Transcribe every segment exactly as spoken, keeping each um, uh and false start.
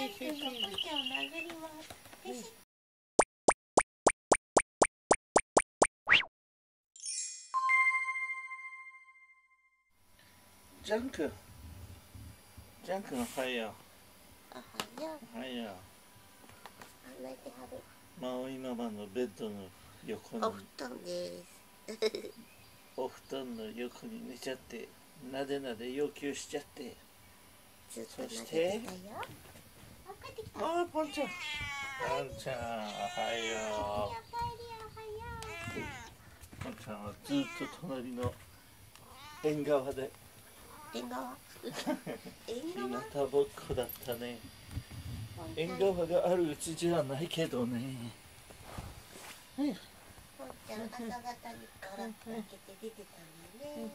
ゃんくんがぽんちゃんを殴ります。 ジャン君、ジャン君おはよう。 おはよう。 おはよう。 泣いてはる。 マオイママのベッドの横にお布団です。 お布団の横に寝ちゃって、なでなで要求しちゃって。 ずっとそし撫でててたよ。あ、帰ってきた。 あー、ポンちゃん。ポンちゃん、おはよう。ポンちゃんはずっと隣の縁側で。 縁側。縁日側。 向ぼっこだったね。縁側があるうちじゃないけどね。 ポンちゃん、朝方にガラッと開けて出てたのね。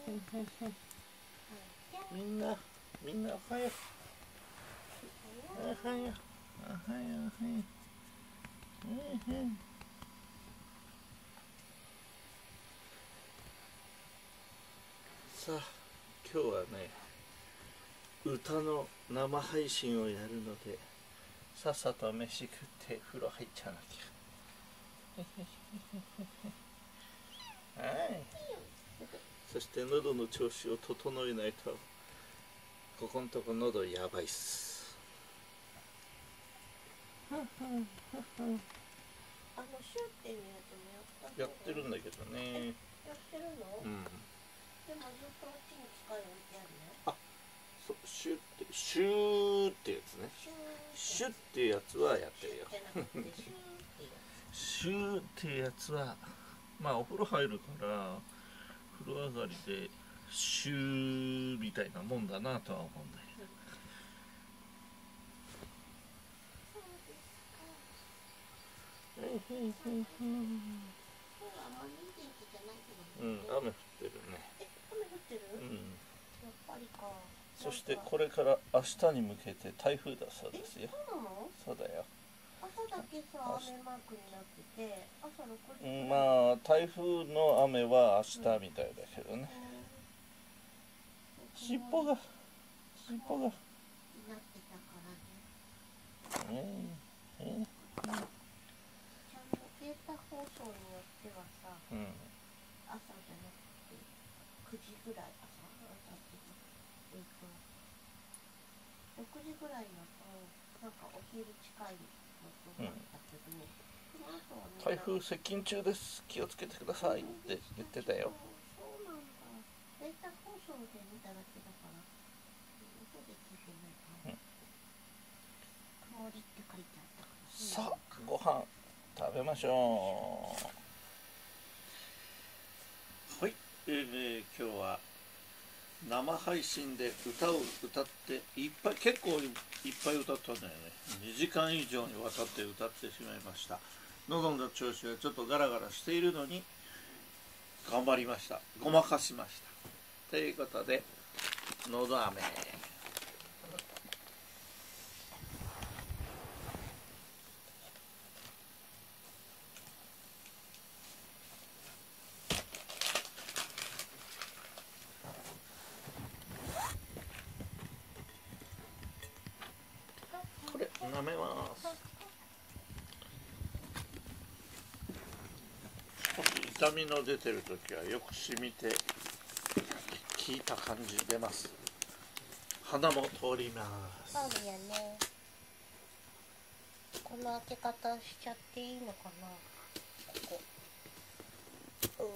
みんな、みんなおはよう。おはよう。おはよう。おはよう。さあ、今日はね、歌の生配信をやるので、さっさと飯食って風呂入っちゃわなきゃ。はい。そして喉の調子を整えないと、ここのとこ喉やばいっす。 あのシューっていうやつもやった。 やってるんだけどね。 やってるの？ うん。 でもずっとあっちに使い置いてあるね。 あ、そう、シュって、シューってやつね。シュっていうやつはやってるよ。シューっていうやつは、まあお風呂入るから、風呂上がりでシューみたいなもんだなとは思うんだけど。うん、雨降ってるね。 え、雨降ってる？ うん。 やっぱりか。 そしてこれから明日に向けて台風だそうですよ。 そうなの？ そうだよ。 朝だけさ、雨マークになってて、朝ろくじ。 うん、まあ台風の雨は明日みたいだけどね。尻尾が尻尾が。 なってたからね。 えー、えー、 ちゃんとデータ放送によってはさ、 うん。 朝じゃなくてくじぐらい、朝朝ってえっとろくじぐらいだとなんかお昼近いのとだったけど、その後は台風接近中です。気をつけてくださいって言ってたよ。 そうなんだ。データ放送で見ただけだから、嘘で聞いてないかな。曇りって書いてあったから。 さあ、ご飯食べましょう。はい、えー、今日は生配信で歌を歌っていっぱい、結構いっぱい歌ったんだよね。にじかん以上にわたって歌ってしまいました。喉の調子はちょっとガラガラしているのに頑張りました。ごまかしました。ということで、のど飴。これ舐めます。少し痛みの出てる時はよく染みて効いた感じ出ます。鼻も通ります。 そうだよね。この開け方しちゃっていいのかな。ここ。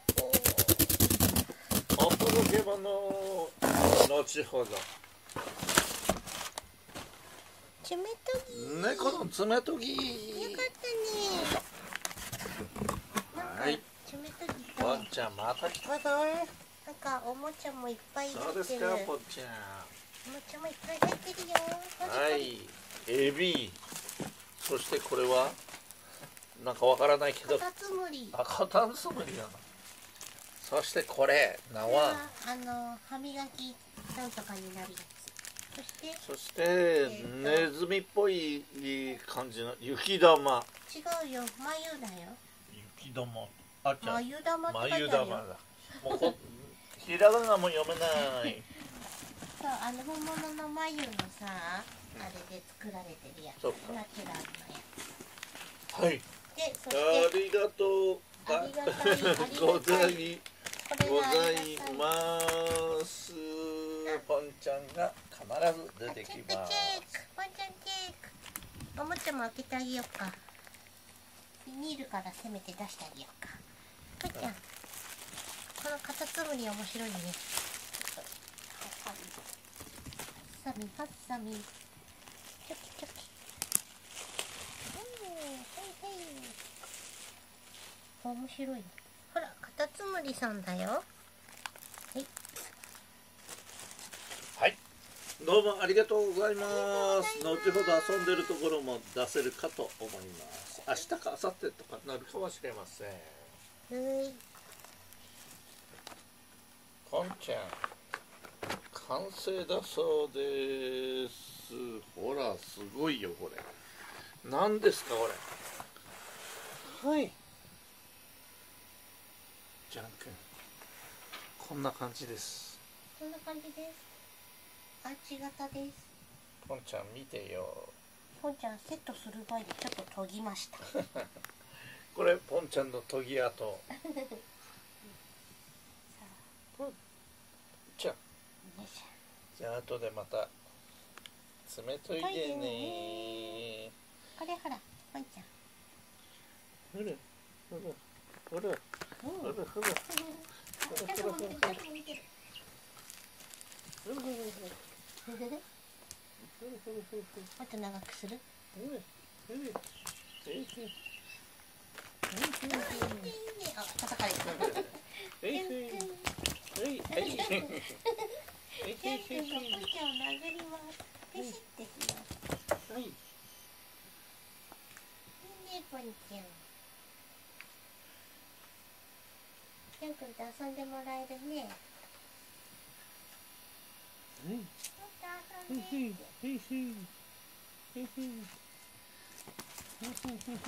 お届け物後ほど。 爪研ぎ。 猫の爪研ぎ。 よかったね。 はい。 爪研ぎと。 ぽんちゃんまた来たぞ。 なんかおもちゃもいっぱい入そうってる。 ですか、ぽんちゃん。 おもちゃもいっぱい入ってるよ。 はい。エビ。そしてこれはなんかわからないけど。 カタツムリ。 あ、カタツムリだな。そしてこれ名はあの歯磨きなんとかになるやつ。そしてそしてネズミっぽい感じの雪玉。 違うよ、眉だよ。 雪玉。あっちゃん。 眉玉って書いてあるよ。 眉玉だ。もうこひらがなも読めない。 そう、あの本物の眉のさ、 あれで作られてるやつ、 そうかナチュラルなやはい。 つで、そあしてりがとう。 ありがたいありがたいございこれごがあざいりがたいます。ポンちゃんが必ず出てきチェックチェッます。 ク、ポンちゃんチェック。おもちゃも開けてあげようか。ビニールからせめて出してあげようか。ポンちゃん、このカタツムリ面白いね。ちょっとハサミハサミ、チョキチョキ。うん、はいはい。面白い。ほら、カタツムリさんだよ。はい。 はい。どうもありがとうございます。後ほど遊んでるところも出せるかと思います。明日か明後日とかなるかもしれません。 はい。 ポンちゃん、完成だそうです。ほら、すごいよこれ。何ですかこれ。はい。ジャン君、こんな感じです。 こんな感じです。アーチ型です。 ポンちゃん見てよ。 ポンちゃんセットする前にちょっと研ぎました。 これポンちゃんの研ぎ跡。ポンちゃん。 よいしょ。 じゃあ後でまた詰めといてね。 これほら、ポンちゃん。 ほらほらほらうん。 ほらほらほらちゃんと見てる、ちゃんと見てる。もっと長くする？いいね。あ、叩かれてる。ジャン君。ジャン君がポンちゃんを殴ります。ペシってします。 はい。 いいね、ポンちゃん。ジャン君と遊んでもらえるね。もっと遊んで。おお、走って走って。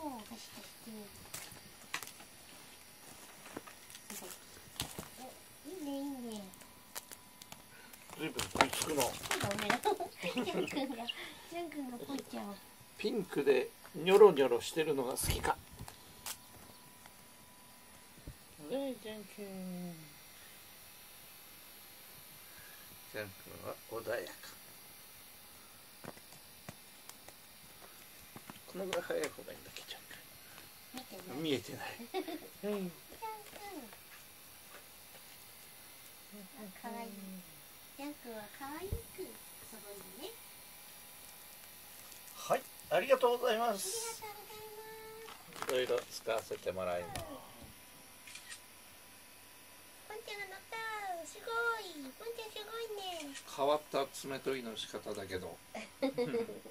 すごい。お、いいね、いいね。 ずいぶん食いつくの。 そうだね。ジャン君が、ジャン君がポンちゃんを。 ピンクでニョロニョロしてるのが好きか。ねえ、ジャン君。ジャン君は穏やか。このぐらい早い方がいいんだっけ、ジャン君。見えてない。 ジャン君。かわいい。ジャン君はかわいく遊ぶんだね。 はい、ありがとうございまありす。 がとうございます。 いろいろ使わせてもらいます。 ポンちゃんが乗った。すごい。ポンちゃんすごいね。 変わった爪研ぎの仕方だけど。 ポンちゃん。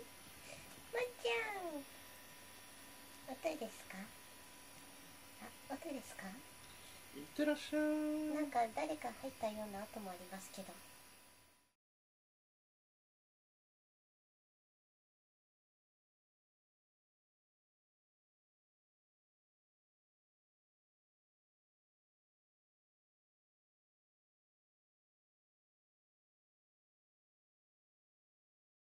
おトイレですか？あ、おトイレですか？ いってらっしゃい。 なんか誰か入ったような跡もありますけど。